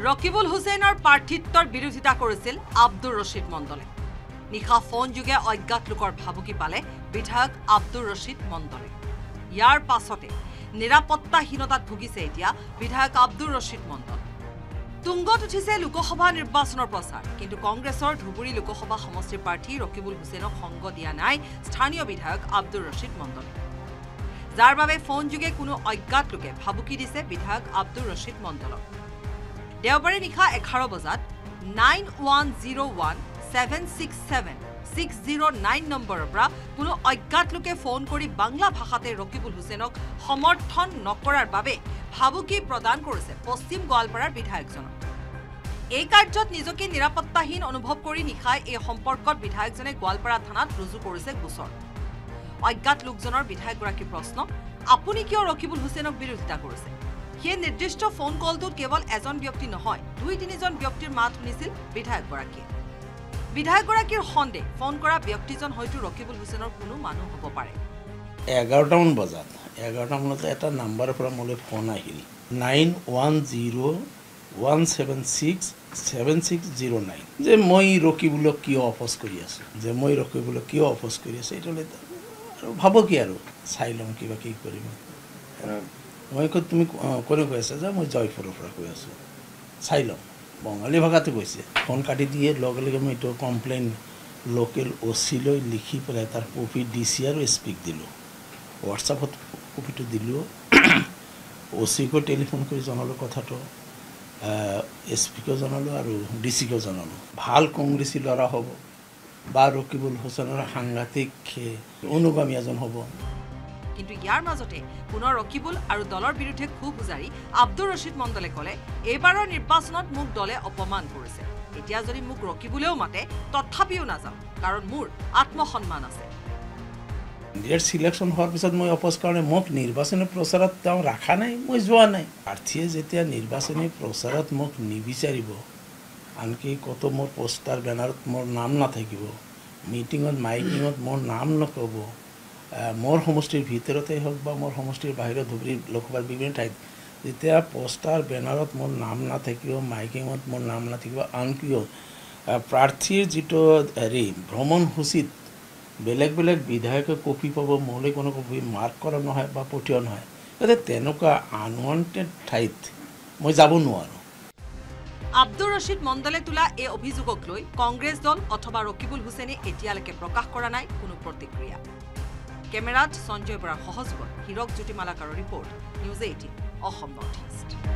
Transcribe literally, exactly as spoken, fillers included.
ৰকিবুল হুছেইনৰ প্ৰাৰ্থিত্বৰ বিৰোধিতা কৰিছিল আব্দুৰ ৰছিদ মণ্ডলে নিশা ফোন যোগে অজ্ঞাত লোকৰ ভাবুকি পালে বিধায়ক আব্দুৰ ৰছিদ মণ্ডলে ইয়াৰ পাছতে নিৰাপত্তাহীনতাত ভুগিছে এতিয়া বিধায়ক আব্দুৰ ৰছিদ মণ্ডল তুংগত উঠিছে লোকসভা নিৰ্বাচনৰ প্ৰচাৰ কিন্তু কংগ্ৰেছৰ ধুবুৰী লোকসভা সমষ্টিৰ প্ৰাৰ্থী ৰকিবুল হুছেইনক সংগ দিয়া নাই স্থানীয় বিধায়ক আব্দুৰ ৰছিদ মণ্ডলে যাৰ বাবে ফোন যোগে কোনো অজ্ঞাত লোকে ভাবুকি দিছে বিধায়ক আব্দুৰ ৰছিদ মণ্ডলক দেওবাৰে নিশা এঘাৰ বজাত nine one zero' one seven six seven six zero' nine নম্বৰৰ পৰা কোনো অজ্ঞাত লোকে ফোন কৰি বাংলা ভাষাতে ৰকিবুল হুছেইনক সমৰ্থন নকৰাৰ বাবে ভাবুকি প্ৰদান কৰিছে পশ্চিম গোৱালপাৰাৰ বিধায়কজনক এই কাৰ্যত নিজকে নিৰাপত্তাহীন অনুভৱ কৰি নিশাই এই সম্পৰ্কত বিধায়কজনে গোৱালপাৰা থানাত ৰুজু কৰিছে গোচৰ অজ্ঞাত লোকজনৰ বিধায়কগৰাকীৰ প্ৰশ্ন আপুনি কিয় ৰকিবুল হুছেইনক বিৰোধিতা কৰিছে সেই নিৰ্দিষ্ট ফোন কলটোত কেৱল এজন ব্যক্তি নহয় দুই তিনিজন ব্যক্তিৰ মাত শুনিছিল বিধায়কগৰাকীয়ে বিধায়কগৰাকীৰ সন্দেহ ফোন কৰা ব্যক্তিজন হয়তো ৰকিবুল হুছেইনৰ কোনো মানুহ হ'ব পাৰে এঘাৰটা মান বজাত এঘাৰটা মানত এটা নাম্বাৰৰ পৰা মোলৈ ফোন আহিল nine one zero' one seven six seven six zero' nine যে মই ৰকিবুলক কিয় অপ'জ কৰি আছোঁ যে মই ৰকিবুলক কিয় অপ'জ কৰি আছোঁ এইটো আৰু ভাবো কি আৰু চাই ল'ম কিবা কি কৰিম মই কৈ তুমি কোনে কৈ আছা যে মই জয়পুৰৰ পৰা কৈ আছোঁ চাই ল'ম বঙালী ভাষাটো কৈছে ফোন কাটি দিয়ে লগে লগে মই এইটো কমপ্লেইন লোকেল অ' চি লৈ লিখি পেলাই তাৰ কপি ডি চি আৰু এছ পিক দিলোঁ হোৱাটছআপত কপিটো দিলোঁ অ' চিকো টেলিফোন কৰি জনালোঁ কথাটো এছ পিকো জনালোঁ আৰু ডি চিকো জনালোঁ ভাল কংগ্ৰেছী ল'ৰা হ'ব বা ৰকিবুল হুছেইনৰ সাংঘাতিক অনুগামী এজন হ'ব কিন্তু ইয়াৰ মাজতে পুনৰ ৰকিবুল আৰু দলৰ বিৰুদ্ধে খুব উজাৰি আব্দুৰ ৰছিদ মণ্ডলে ক'লে এইবাৰৰ নিৰ্বাচনত মোক দলে অপমান কৰিছে এতিয়া যদি মোক ৰকিবুলেও মাতে তথাপিও নাযাওঁ কাৰণ মোৰ আত্মসন্মান আছে ইয়াৰ চিলেকশ্যন হোৱাৰ পিছত মই অপ'জ কাৰণে মোক নিৰ্বাচনী প্ৰচাৰত তেওঁ ৰখা নাই মই যোৱা নাই প্ৰাৰ্থীয়ে যেতিয়া নিৰ্বাচনী প্ৰচাৰত মোক নিবিচাৰিব আনকি কত মোৰ পোষ্টাৰ বেনাৰত মোৰ নাম নাথাকিব মিটিঙত মাইকিঙত মোৰ নাম নক'ব মোৰ সমষ্টিৰ ভিতৰতেই হওক বা মোৰ সমষ্টিৰ বাহিৰত ধুবুৰী লোকসভাৰ বিভিন্ন ঠাইত যেতিয়া পোষ্টাৰ বেনাৰত মোৰ নাম নাথাকিব মাইকিঙত মোৰ নাম নাথাকিব আনকিও প্ৰাৰ্থীৰ যিটো হেৰি ভ্ৰমণসূচীত বেলেগ বেলেগ বিধায়কে কপি পাব মোলৈ কোনো কপি মাৰ্ক কৰা নহয় বা পঠিওৱা নহয় গতিকে তেনেকুৱা আনৱান্টেড ঠাইত মই যাব নোৱাৰোঁ আব্দুৰ ৰছিদ মণ্ডলে তোলা এই অভিযোগক লৈ কংগ্ৰেছ দল অথবা ৰকিবুল হুছেইনে এতিয়ালৈকে প্ৰকাশ কৰা নাই কোনো প্ৰতিক্ৰিয়া কেমেৰাত সঞ্জয় বৰাৰ সহযোগত হিৰক জ্যোতিমালাকাৰৰ report news eighteen Assam North east.